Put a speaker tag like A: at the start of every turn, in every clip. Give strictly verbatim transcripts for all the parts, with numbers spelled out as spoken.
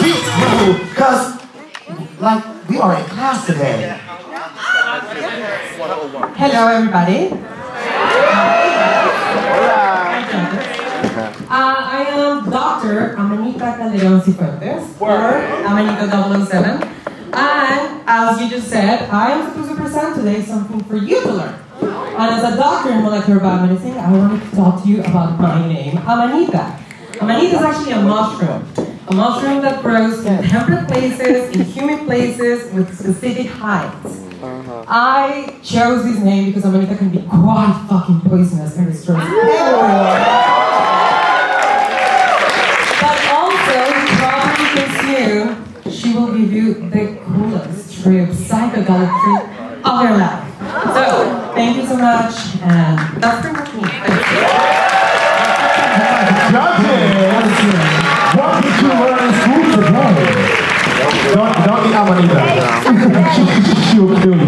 A: Because, like, we are in class today.
B: Hello, everybody. Uh, I am Doctor Amanita Calderon Cifuentes, or Amanita double oh seven. And as you just said, I am supposed to present today something for you to learn. And as a doctor in molecular biomedicine, I wanted to talk to you about my name, Amanita. Amanita is actually a mushroom. A mushroom that grows in temperate places, in humid places, with specific heights. I chose this name because Amanita can be quite fucking poisonous and destroys everyone. But also, properly consumed, she will give you the coolest trip, psychedelic trip of your life. So, thank you so much, and that's pretty much me.
A: Judges! What did you learn in school today? Don't, don't eat Amanita. She will kill you.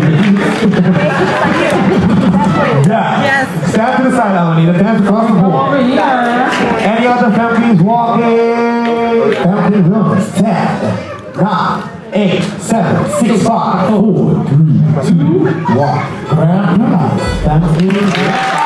A: Yeah. Yes. Stand to the side, Amanita. Dance across the board. Over here. Any other families walking? Family rooms. ten, nine, eight, seven, six, five, four, three, two, one. Grand prize. Family.